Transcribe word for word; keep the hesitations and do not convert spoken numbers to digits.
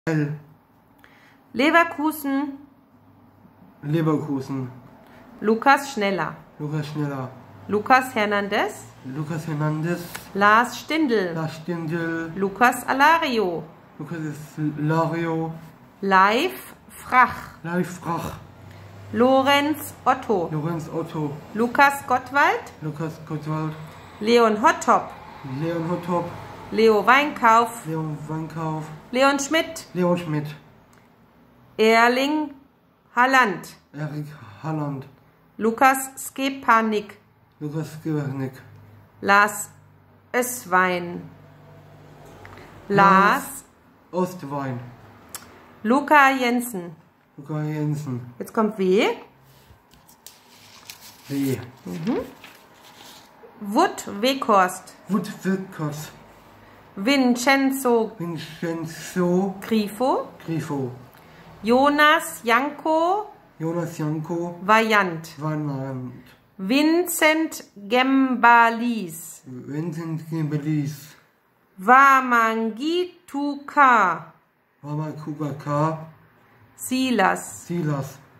L. Leverkusen, Leverkusen. Lukas Schneller, Lukas Schneller. Lucas Hernandez, Lucas Hernandez. Lars Stindl, Lars Stindl. Lucas Alario, Lucas Lario. Leif Frach, Leif Frach. Lorenz Otto, Lorenz Otto. Lukas Gottwald, Lukas Gottwald. Leon Hottop, Leon Hottop. Leo Weinkauf, Leon Weinkauf. Leon Schmidt, Leon Schmidt. Erling Halland, Erik Halland. Lukas Skepanik, Lukas Gewernick. Lars Öswein, Lars Ostwein. Luca Jensen. Luca Jensen. Jetzt kommt W. W. Mhm. Wood Weghorst, Wood Wilkos. Vincenzo Vincenzo Grifo, Grifo. Jonas Janko Jonas Janko. Vajant, Weinland. Vincent Gembalis, Vincent Gembelis. Wamangituka, Wamakuga K. Silas, Silas.